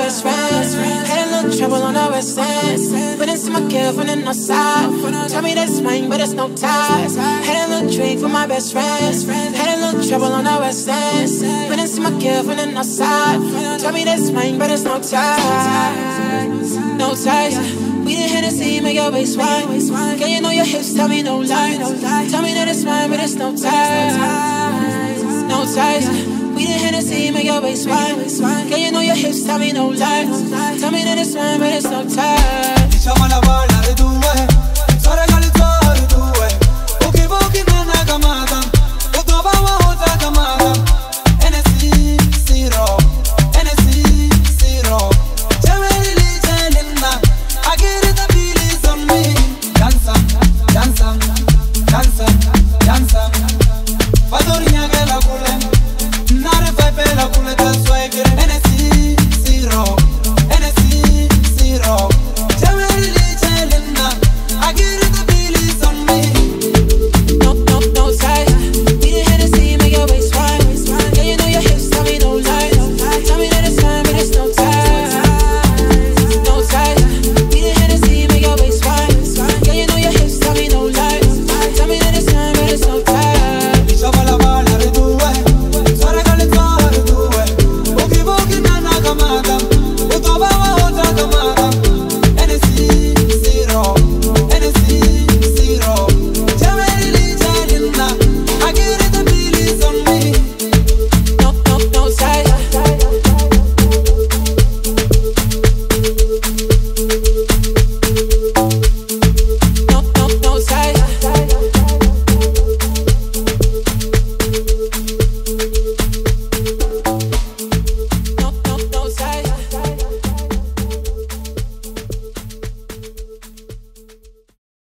best friends. Had a little trouble on the west end. Put into my girlfriend and no side. Tell me that's mine, but it's no ties. Had a little drink for my best friends. Had a little trouble on the west end. Put into my girlfriend and no side. Tell me that's mine, but it's no ties. No ties. We done Hennessy, make your waist wide. Girl, you know your hips, tell me no lies. Tell me that it's mine, but it's no ties. No ties. We done Hennessy, make your waist wide. Girl, you know your hips, tell me no lies. Tell me that it's mine, but it's no ties. Echamos la bola de tu mujer.